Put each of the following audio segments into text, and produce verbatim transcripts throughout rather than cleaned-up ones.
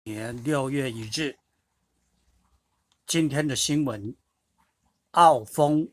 年六月一日，今天的新闻：澳丰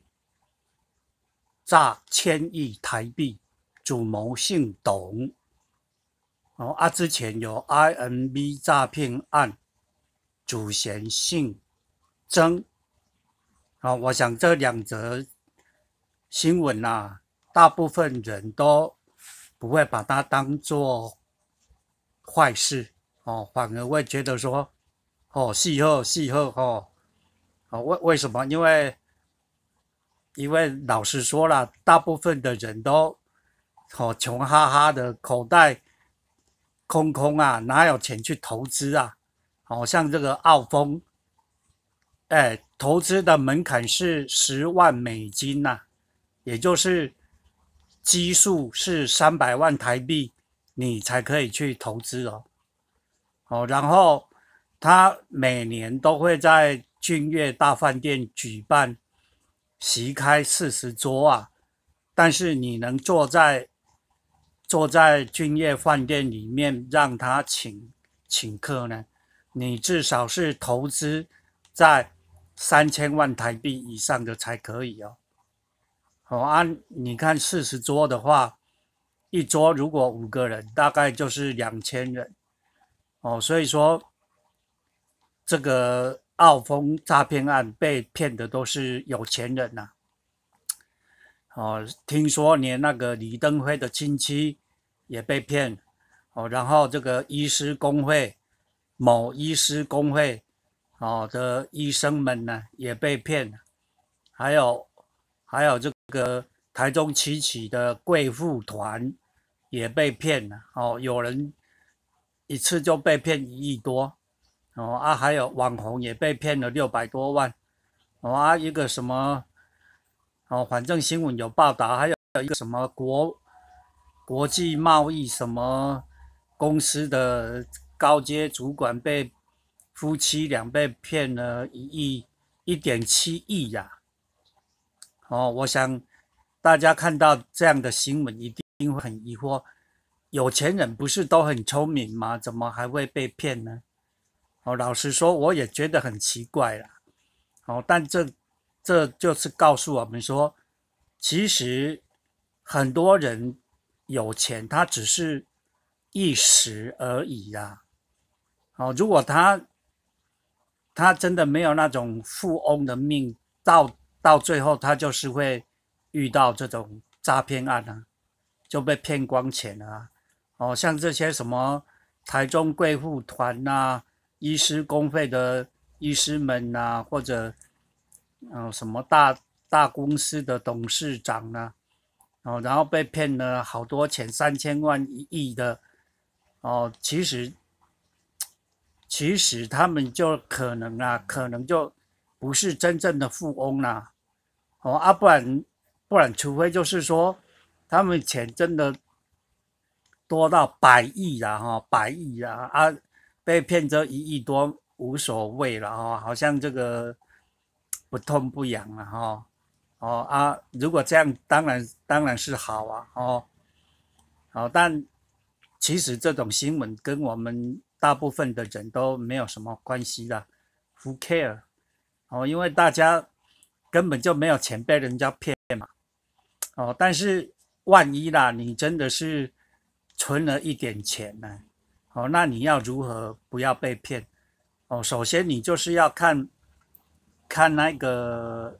诈千亿台币，主谋姓董。哦啊，之前有 I M B 诈骗案，主嫌姓曾。啊、哦，我想这两则新闻啊，大部分人都不会把它当做坏事哦，反而会觉得说，哦，戏后戏后哦，哦为为什么？因为因为老实说了，大部分的人都哦穷哈哈的，口袋空空啊，哪有钱去投资啊？好、哦、像这个澳丰，哎，投资的门槛是十万美金呐、啊，也就是基数是三百万台币，你才可以去投资哦。哦，然后他每年都会在君悦大饭店举办席开四十桌啊，但是你能坐在坐在君悦饭店里面让他请请客呢？你至少是投资在三千万台币以上的才可以哦。哦，按、啊、你看四十桌的话，一桌如果五个人，大概就是两千人。哦，所以说这个澳丰诈骗案被骗的都是有钱人呐、啊。哦，听说连那个李登辉的亲戚也被骗。哦，然后这个医师工会某医师工会哦的医生们呢也被骗，还有还有这个台中七期的贵妇团也被骗了。哦，有人一次就被骗一亿多。哦啊，还有网红也被骗了六百多万。哦啊，一个什么哦，反正新闻有报道，还有一个什么国国际贸易什么公司的高阶主管被夫妻俩被骗了一亿一点七亿呀。哦，我想大家看到这样的新闻一定会很疑惑，有钱人不是都很聪明吗？怎么还会被骗呢？哦，老实说，我也觉得很奇怪啦。哦，但这这就是告诉我们说，其实很多人有钱，他只是一时而已啦。哦，如果他他真的没有那种富翁的命，到到最后他就是会遇到这种诈骗案啊，就被骗光钱了啊。哦，像这些什么台中贵妇团呐、医师公会的医师们呐、啊，或者嗯、呃、什么大大公司的董事长啊，哦，然后被骗了好多钱，三千万、一亿的。哦，其实其实他们就可能啊，可能就不是真正的富翁啦、啊。哦啊，不然不然，除非就是说他们钱真的多到百亿啦，哈、哦，百亿啊啊，被骗这一亿多无所谓了哈、哦，好像这个不痛不痒了哈、哦。哦啊，如果这样，当然当然是好啊，哦，好，但其实这种新闻跟我们大部分的人都没有什么关系啦 ，Who care？哦，因为大家根本就没有钱被人家骗嘛。哦，但是万一啦，你真的是存了一点钱呢，哦，那你要如何不要被骗？哦，首先你就是要看看那个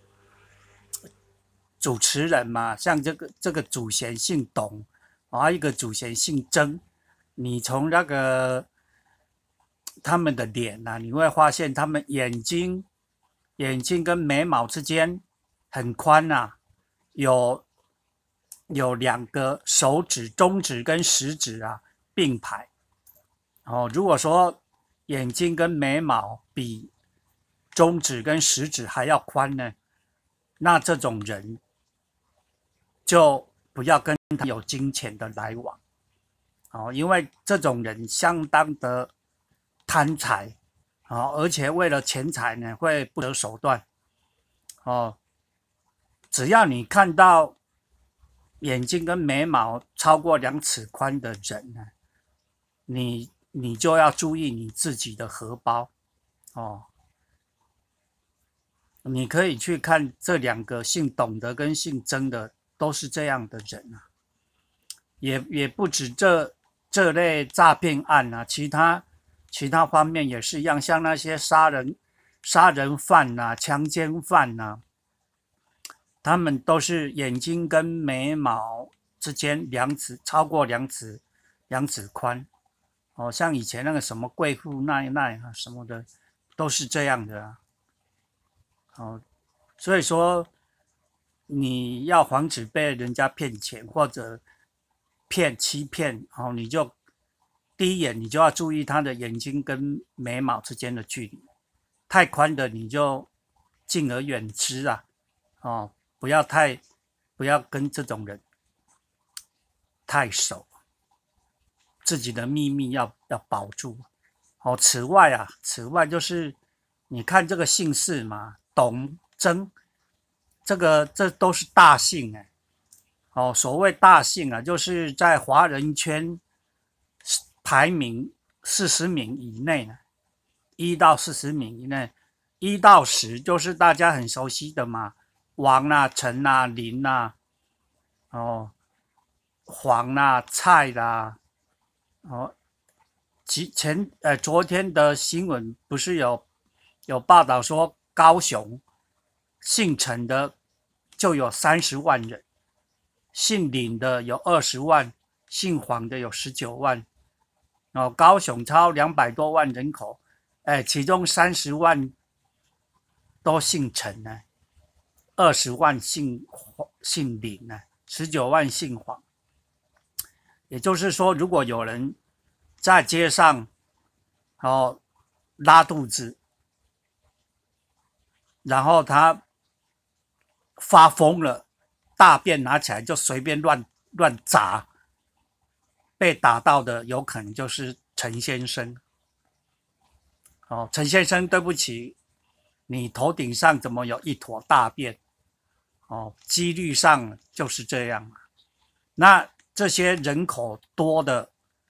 主持人嘛，像这个这个主嫌姓董，啊，一个主嫌姓曾，你从那个他们的脸啊，你会发现他们眼睛眼睛跟眉毛之间很宽啊，有有两个手指，中指跟食指啊并排。哦，如果说眼睛跟眉毛比中指跟食指还要宽呢，那这种人就不要跟他有金钱的来往。哦，因为这种人相当的贪财。哦，而且为了钱财呢，会不择手段。哦，只要你看到眼睛跟眉毛超过两尺宽的人呢，你你就要注意你自己的荷包哦。你可以去看这两个姓董的跟姓曾的都是这样的人啊，也也不止这这类诈骗案啊，其他其他方面也是一样，像那些杀人杀人犯啊、强奸犯啊，他们都是眼睛跟眉毛之间两指超过两指两指宽，哦，像以前那个什么贵妇奈奈啊什么的，都是这样的啊。哦，所以说你要防止被人家骗钱或者骗欺骗，哦，你就第一眼你就要注意他的眼睛跟眉毛之间的距离，太宽的你就敬而远之啊，哦，不要太不要跟这种人太熟，自己的秘密要要保住。哦，此外啊，此外就是你看这个姓氏嘛，董曾，这个这都是大姓哎。哦，所谓大姓啊，就是在华人圈排名四十名以内呢，一到四十名以内，一到十就是大家很熟悉的嘛，王啊、陈啊、林啊，哦，黄啊、蔡啦、啊，哦，前呃昨天的新闻不是有有报道说高雄姓陈的就有三十万人，姓林的有二十万，姓黄的有十九万。哦，高雄超两百多万人口，哎，其中三十万都姓陈呢，二十万姓姓林呢，十九万姓黄。也就是说，如果有人在街上哦拉肚子，然后他发疯了，大便拿起来就随便乱乱砸，被打到的有可能就是陈先生。哦，陈先生，对不起，你头顶上怎么有一坨大便？哦，几率上就是这样。那这些人口多的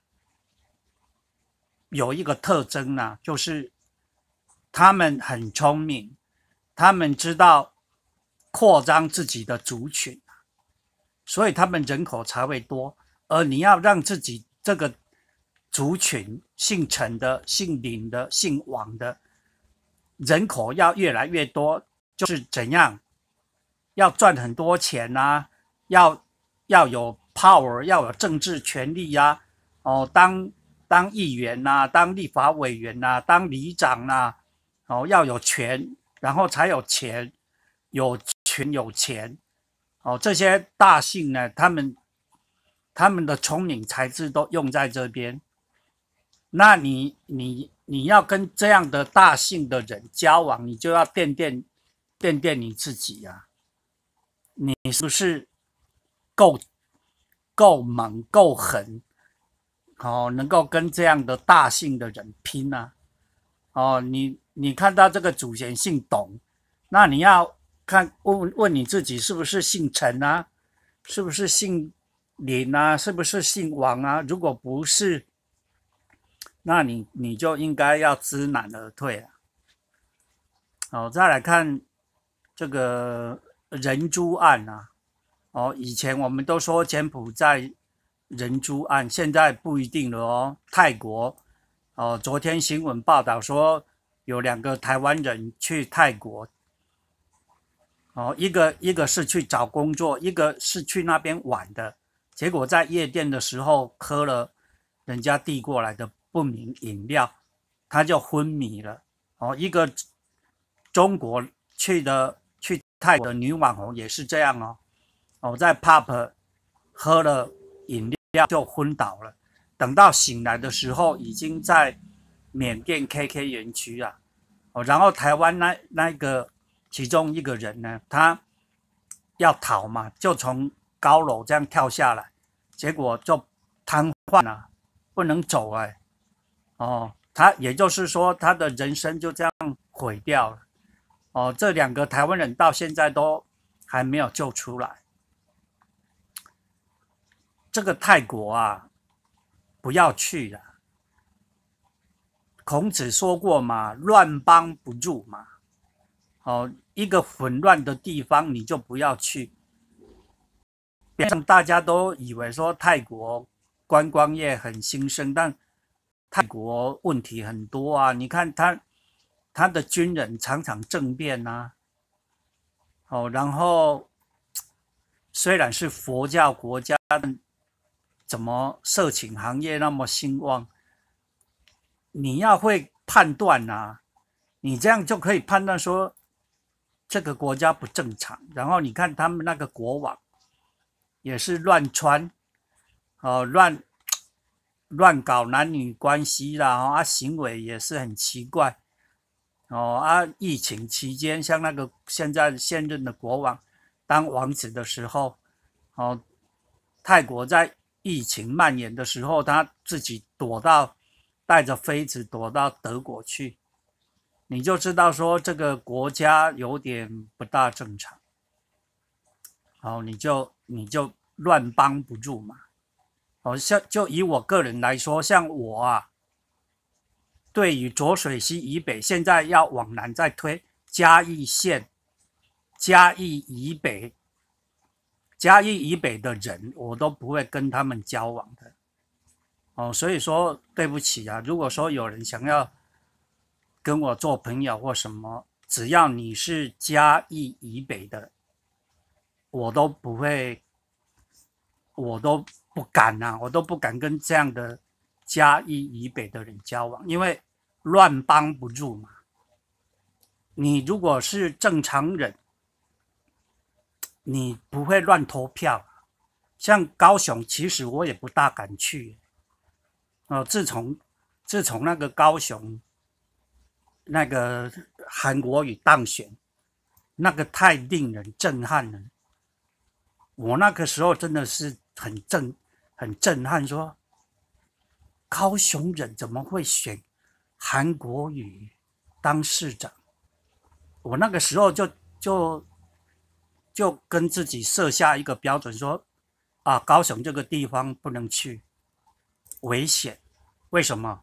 有一个特征呢、啊，就是他们很聪明，他们知道扩张自己的族群，所以他们人口才会多。而你要让自己这个族群，姓陈的、姓林的、姓王的人口要越来越多，就是怎样要赚很多钱啊，要要有 power， 要有政治权力啊，哦，当当议员呐、啊，当立法委员呐、啊，当里长呐、啊，哦，要有权，然后才有钱，有权有钱，哦，这些大姓呢，他们他们的聪明才智都用在这边。那你你你要跟这样的大姓的人交往，你就要掂掂掂掂你自己啊，你是不是够够猛够狠？哦，能够跟这样的大姓的人拼啊！哦，你你看到这个祖先姓董，那你要看问问你自己是不是姓陈啊？是不是姓林啊？是不是姓王啊？如果不是，那你你就应该要知难而退了。哦，再来看这个人猪案啊，哦，以前我们都说柬埔寨人猪案，现在不一定了哦。泰国哦，昨天新闻报道说有两个台湾人去泰国，哦，一个一个是去找工作，一个是去那边玩的，结果在夜店的时候喝了人家递过来的不明饮料，他就昏迷了。哦，一个中国去的去泰国的女网红也是这样哦，哦，在 pub 喝了饮料就昏倒了，等到醒来的时候已经在缅甸 K K 园区啊。哦，然后台湾那那个其中一个人呢，他要逃嘛，就从高楼这样跳下来，结果就瘫痪了，不能走哎。哦，他也就是说他的人生就这样毁掉了。哦，这两个台湾人到现在都还没有救出来。这个泰国啊，不要去了。 孔子说过嘛，乱邦不入嘛。哦，一个混乱的地方你就不要去。让大家都以为说泰国观光业很兴盛，但泰国问题很多啊。你看他他的军人常常政变啊，哦，然后虽然是佛教国家，但怎么色情行业那么兴旺？你要会判断啊，你这样就可以判断说这个国家不正常。然后你看他们那个国王也是乱穿，哦，乱乱搞男女关系啦，哦，啊，行为也是很奇怪。哦啊，疫情期间，像那个现在现任的国王当王子的时候，哦，泰国在疫情蔓延的时候，他自己躲到带着妃子躲到德国去，你就知道说这个国家有点不大正常。哦，你就你就乱帮不入嘛。哦，像就以我个人来说，像我啊。对于浊水溪以北，现在要往南再推嘉义县、嘉义以北、嘉义以北的人，我都不会跟他们交往的。哦，所以说对不起啊，如果说有人想要跟我做朋友或什么，只要你是嘉义以北的，我都不会，我都不敢啊，我都不敢跟这样的嘉义以北的人交往，因为乱帮不入嘛。你如果是正常人，你不会乱投票。像高雄，其实我也不大敢去。哦，自从自从那个高雄那个韩国瑜当选，那个太令人震撼了。我那个时候真的是很震很震撼，说高雄人怎么会选韩国瑜当市长？我那个时候就就就跟自己设下一个标准，说啊，高雄这个地方不能去，危险。为什么？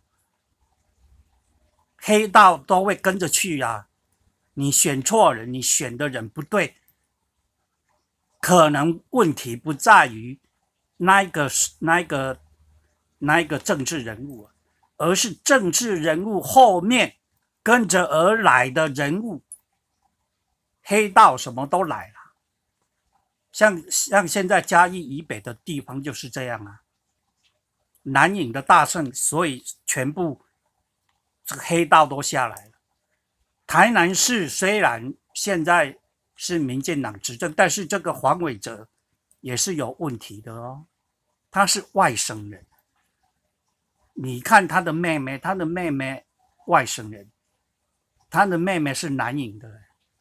黑道都会跟着去啊！你选错人，你选的人不对，可能问题不在于那一个那一个那一个政治人物，而是政治人物后面跟着而来的人物，黑道什么都来了。像像现在嘉义以北的地方就是这样啊，南引的大胜，所以全部这个黑道都下来了。台南市虽然现在是民进党执政，但是这个黄伟哲也是有问题的哦，他是外省人。你看他的妹妹，他的妹妹外省人，他的妹妹是南引的，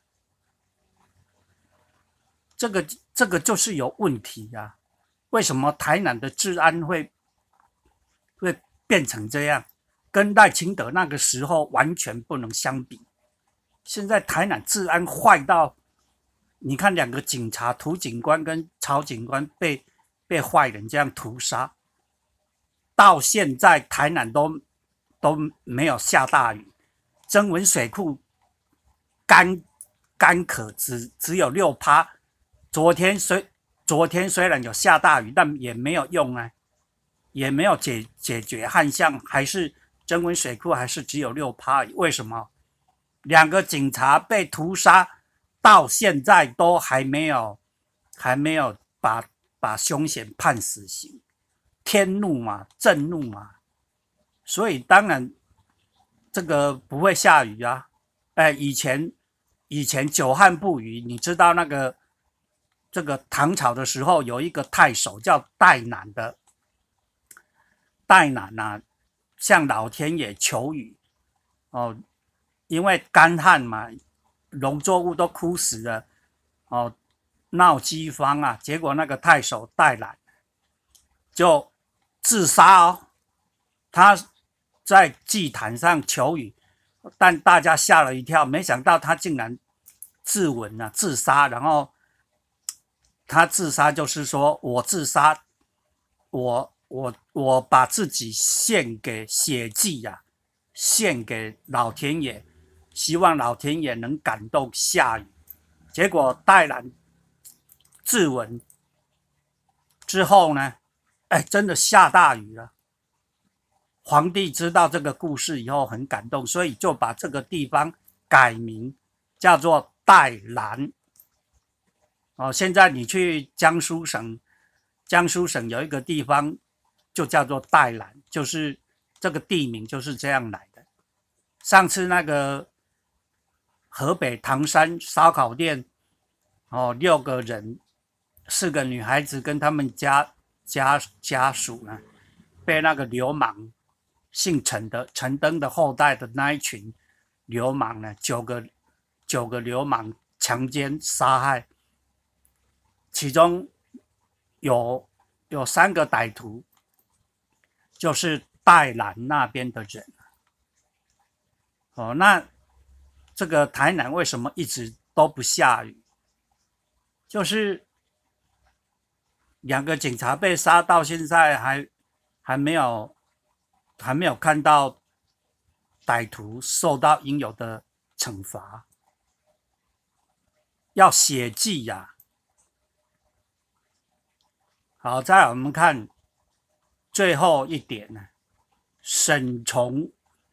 这个这个就是有问题啊！为什么台南的治安会会变成这样？跟赖清德那个时候完全不能相比。现在台南治安坏到，你看两个警察，涂警官跟曹警官被被坏人这样屠杀，到现在台南都都没有下大雨，曾文水库干干渴只只有六趴。昨天虽昨天虽然有下大雨，但也没有用啊，也没有解解决旱象，还是曾文水库还是只有六趴。为什么？两个警察被屠杀，到现在都还没有还没有把把凶嫌判死刑。天怒嘛，震怒嘛，所以当然这个不会下雨啊。哎，以前以前久旱不雨，你知道那个这个唐朝的时候有一个太守叫戴南的，戴南啊，向老天爷求雨哦，因为干旱嘛，农作物都枯死了哦，闹饥荒啊，结果那个太守戴南就自杀哦，他在祭坛上求雨，但大家吓了一跳，没想到他竟然自刎啊，自杀。然后他自杀就是说我自杀，我我我把自己献给血祭呀、啊， 献给老天爷，希望老天爷能感动下雨。结果戴兰自刎之后呢，哎，真的下大雨了。皇帝知道这个故事以后很感动，所以就把这个地方改名叫做戴兰。哦，现在你去江苏省，江苏省有一个地方就叫做戴兰，就是这个地名就是这样来的。上次那个河北唐山烧烤店，哦，六个人，四个女孩子跟他们家家家属呢，被那个流氓，姓陈的陈登的后代的那一群流氓呢，九个九个流氓强奸杀害，其中有有三个歹徒，就是戴兰那边的人。哦，那这个台南为什么一直都不下雨？就是两个警察被杀到现在还还没有还没有看到歹徒受到应有的惩罚，要血祭呀、啊。好，再来我们看最后一点呢，沈从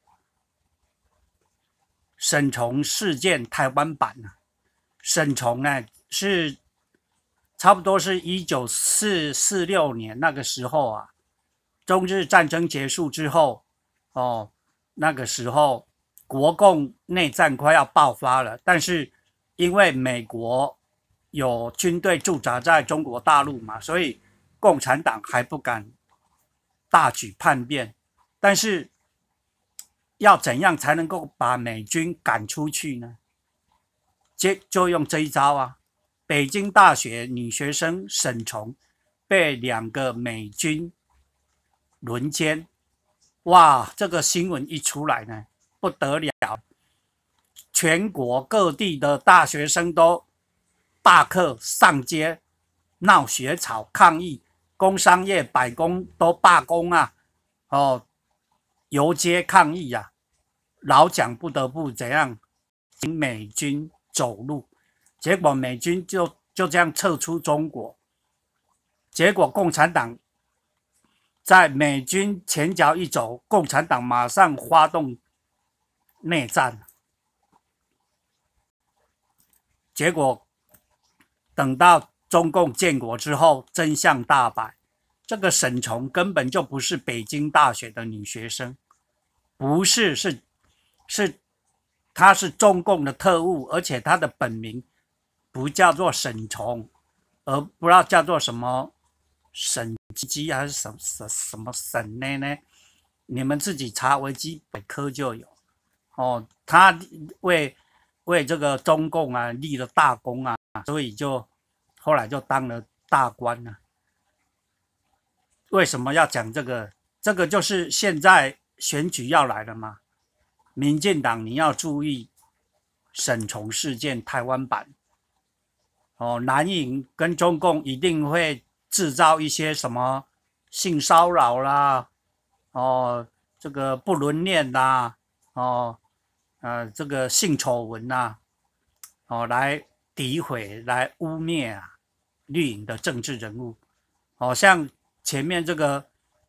沈从事件台湾版啊。沈从呢是差不多是一九四六年那个时候啊，中日战争结束之后，哦，那个时候国共内战快要爆发了，但是因为美国有军队驻扎在中国大陆嘛，所以共产党还不敢大举叛变，但是要怎样才能够把美军赶出去呢？就就用这一招啊！北京大学女学生沈从被两个美军轮奸，哇！这个新闻一出来呢，不得了，全国各地的大学生都大课上街闹学潮抗议，工商业百工都罢工啊！哦，游街抗议啊！老蒋不得不怎样，请美军走路，结果美军就就这样撤出中国，结果共产党在美军前脚一走，共产党马上发动内战，结果等到中共建国之后，真相大白，这个沈从根本就不是北京大学的女学生，不是，是是。他是中共的特务，而且他的本名不叫做沈从，而不知道叫做什么沈基还是什什什么沈呢呢？你们自己查维基百科就有。哦，他为为这个中共啊立了大功啊，所以就后来就当了大官了、啊。为什么要讲这个？这个就是现在选举要来了嘛。民进党你要注意沈从事件台湾版哦，蓝营跟中共一定会制造一些什么性骚扰啦，哦，这个不伦恋啦，哦，呃，这个性丑闻呐，哦，来诋毁、来污蔑啊绿营的政治人物，哦，像前面这个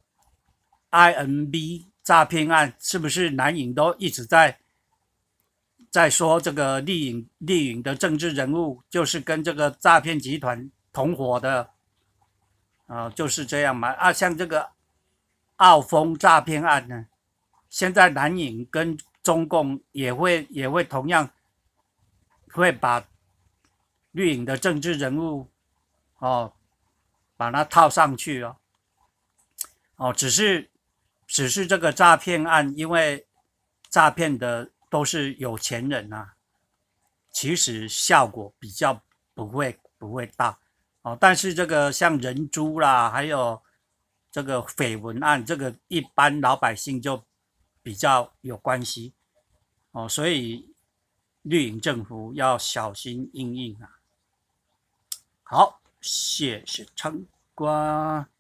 I M B。诈骗案是不是蓝营都一直在在说这个绿营绿营的政治人物就是跟这个诈骗集团同伙的，呃，就是这样嘛啊，像这个澳丰诈骗案呢，现在蓝营跟中共也会也会同样会把绿营的政治人物哦把它套上去哦，哦，只是。只是这个诈骗案，因为诈骗的都是有钱人啊，其实效果比较不会不会大哦。但是这个像人猪啦，还有这个绯闻案，这个一般老百姓就比较有关系哦，所以绿营政府要小心因应啊。好，谢谢参观。